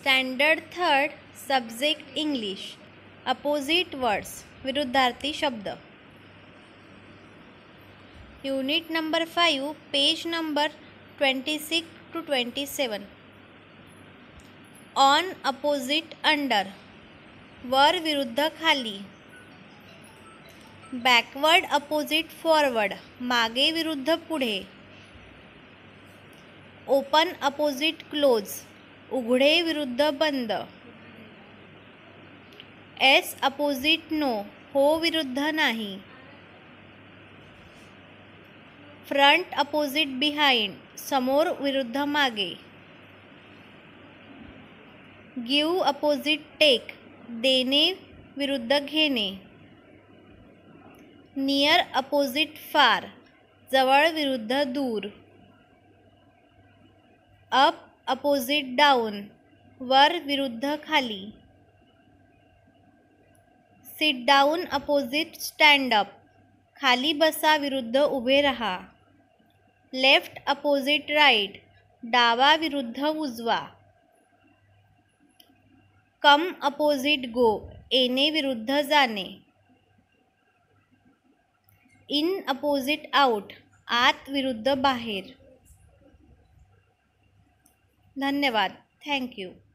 Standard third subject English opposite words विरुद्धार्थी शब्द. Unit number 5 page number 26 to 27. On opposite under वर विरुद्ध खाली. बॅकवर्ड अपोजिट फॉरवर्ड मागे विरुद्ध पुढे. ओपन अपोजिट क्लोज उघडे विरुद्ध बंद. एस अपोजिट नो हो विरुद्ध नाही. फ्रंट अपोजिट बिहाइंड समोर विरुद्ध मागे. गिव अपोजिट टेक देणे विरुद्ध घेणे. नियर अपोजिट फार जवळ विरुद्ध दूर. अप अपोजिट डाऊन वर विरुद्ध खाली. Sit down opposite stand up खाली बसा विरुद्ध उभे राहा. लेफ्ट अपोजिट राईट डावा विरुद्ध उजवा. कम अपोजिट गो येणे विरुद्ध जाणे. इन अपोजिट आउट आत विरुद्ध बाहेर. धन्यवाद. Thank you.